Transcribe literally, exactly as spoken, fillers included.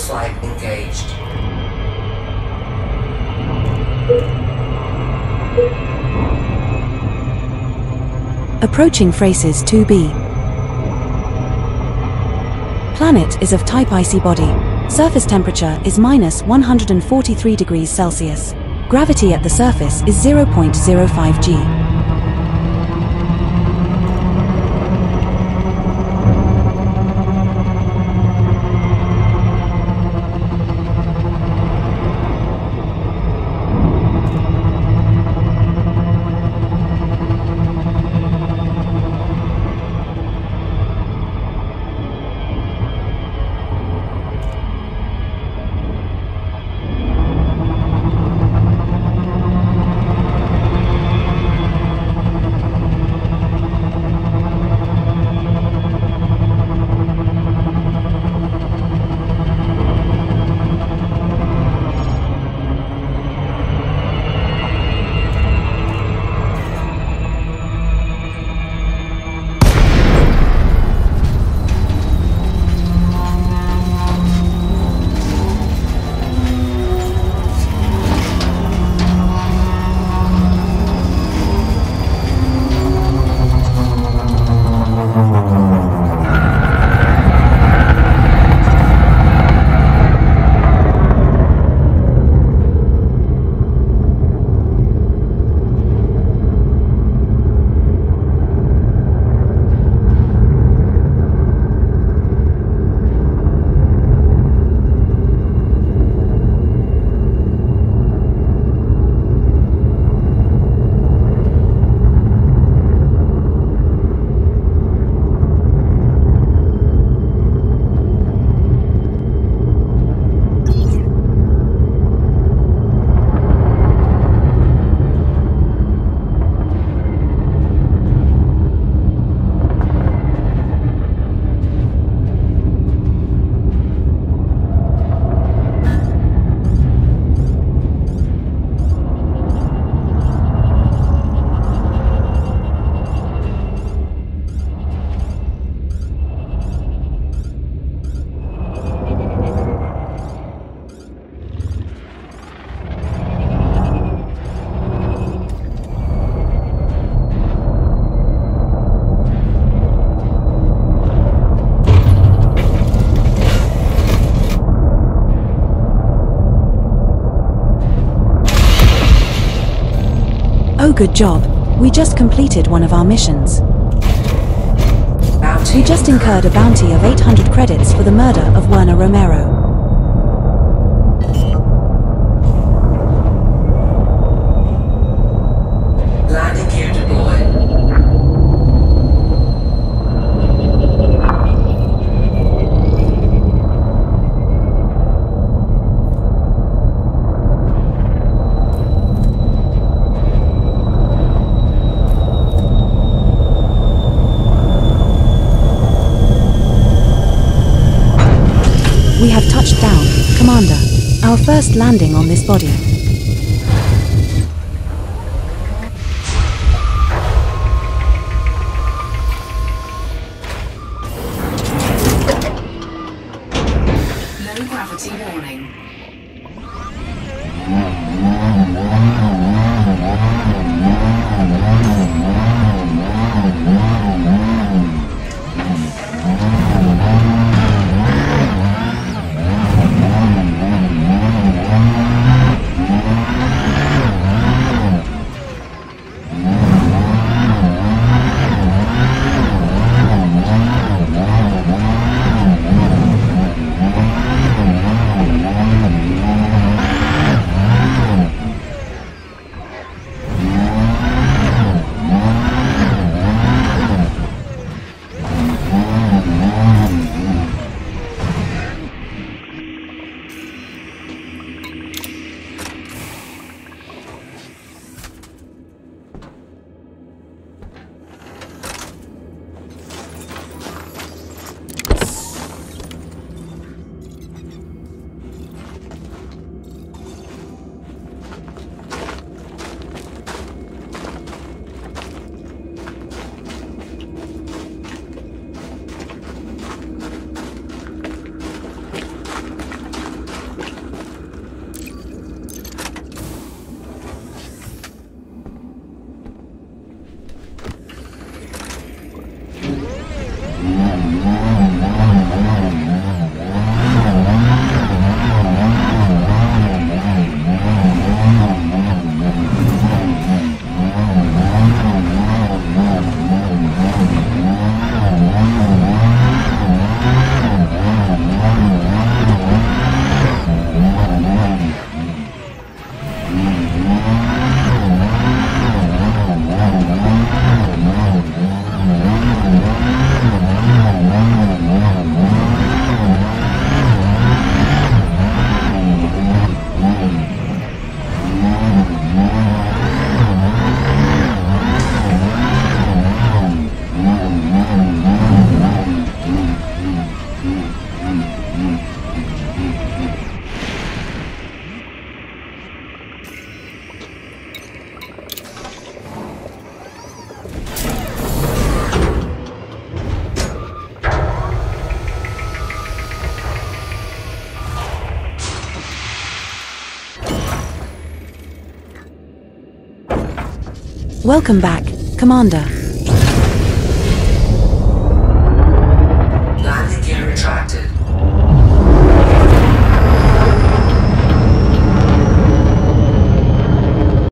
flight engaged. Approaching Phrases two B. Planet is of type icy body. Surface temperature is minus one hundred forty-three degrees Celsius. Gravity at the surface is zero point zero five G. Oh, good job. We just completed one of our missions. Bounty. We just incurred a bounty of eight hundred credits for the murder of Werner Romero. Landing gear deployed. We have touched down, Commander. Our first landing on this body. Low gravity warning. Welcome back, Commander.